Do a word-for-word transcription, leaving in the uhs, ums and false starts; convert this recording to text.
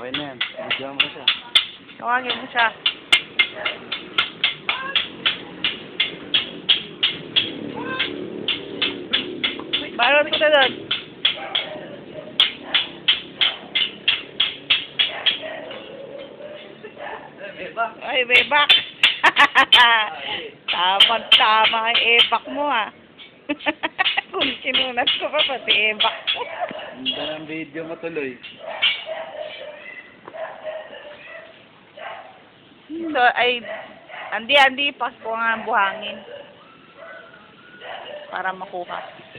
Okay na yan. Bigyan mo siya. Tawagin mo siya. Balot ko na doon. Ay, bebak. Tama-tama ang ebak mo, ha. Kung sinunat ko pa, pati ebak mo. Ganda ng video mo tuloy. So, ay, andi, andi, pas ko nga ang buhangin. Para makuha.